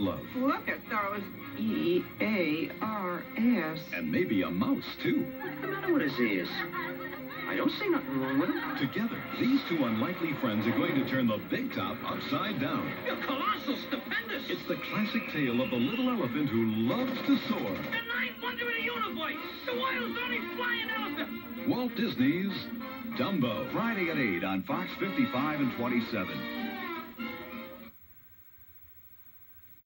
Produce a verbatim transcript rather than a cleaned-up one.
love. Look at those E A R S. And maybe a mouse, too. What's the matter with his ears? I don't see nothing wrong with him. Together, these two unlikely friends are going to turn the big top upside down. You're colossal, stupendous. It's the classic tale of the little elephant who loves to soar. The ninth wonder of the universe. The world's only flying elephant. Walt Disney's Dumbo. Friday at eight on Fox fifty-five and twenty-seven.